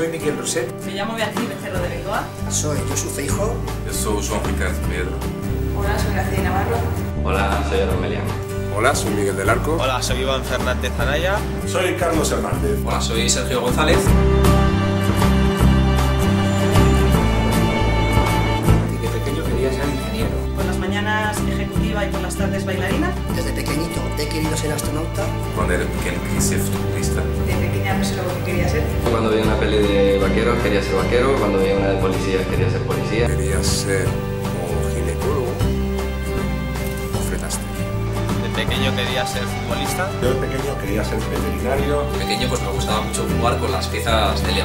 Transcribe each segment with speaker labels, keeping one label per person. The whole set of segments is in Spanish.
Speaker 1: Soy Miquel Roset.
Speaker 2: Me llamo Beatriz Becerro de Bengoa.
Speaker 3: Soy Josu Feijóo.
Speaker 4: Eu sou o João Ricardo Pedro.
Speaker 2: Hola, soy Gracia Navarro.
Speaker 5: Hola, soy Aaron Melián.
Speaker 6: Hola, soy Miguel del Arco.
Speaker 7: Hola, soy Iván Fernández Anaya.
Speaker 8: Soy Carlos Hernández.
Speaker 9: Hola, soy Sergio González.
Speaker 1: Desde pequeño quería ser ingeniero.
Speaker 2: Por las mañanas ejecutiva y por las tardes bailarina.
Speaker 3: Desde pequeñito he querido ser astronauta.
Speaker 4: Quando era pequeno queria ser futebolista.
Speaker 2: De pequeña no sé lo que quería ser.
Speaker 5: Cuando veía una peli de vaqueros quería ser vaquero, cuando veía una de policías quería ser policía.
Speaker 6: Quería ser o ginecólogo o frenaste.
Speaker 7: De pequeño quería ser futbolista.
Speaker 8: Yo de pequeño quería ser veterinario.
Speaker 9: De pequeño pues me gustaba mucho jugar con las piezas de Lego.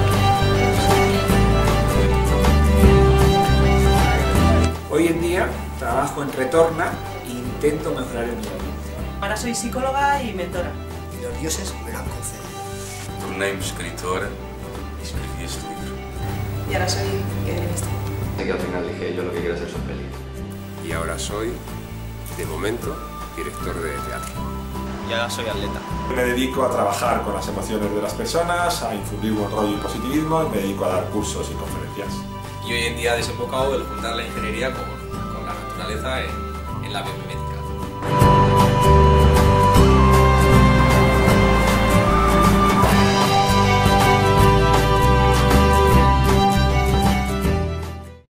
Speaker 1: Hoy en día trabajo en Retorna e intento mejorar el medio ambiente.
Speaker 2: Ahora soy psicóloga y mentora.
Speaker 3: Y los dioses me lo han concedido.
Speaker 4: Tornei-me escritora e escrevi este livro.
Speaker 2: Y ahora soy guionista.
Speaker 5: Así que al final dije, yo lo que quiero hacer son pelis.
Speaker 6: Y ahora soy, de momento, director de teatro.
Speaker 7: Y ahora soy atleta.
Speaker 8: Me dedico a trabajar con las emociones de las personas, a infundir buen rollo y positivismo, y me dedico a dar cursos y conferencias.
Speaker 9: Y hoy en día he desembocado el juntar la ingeniería con la naturaleza en la biomimética.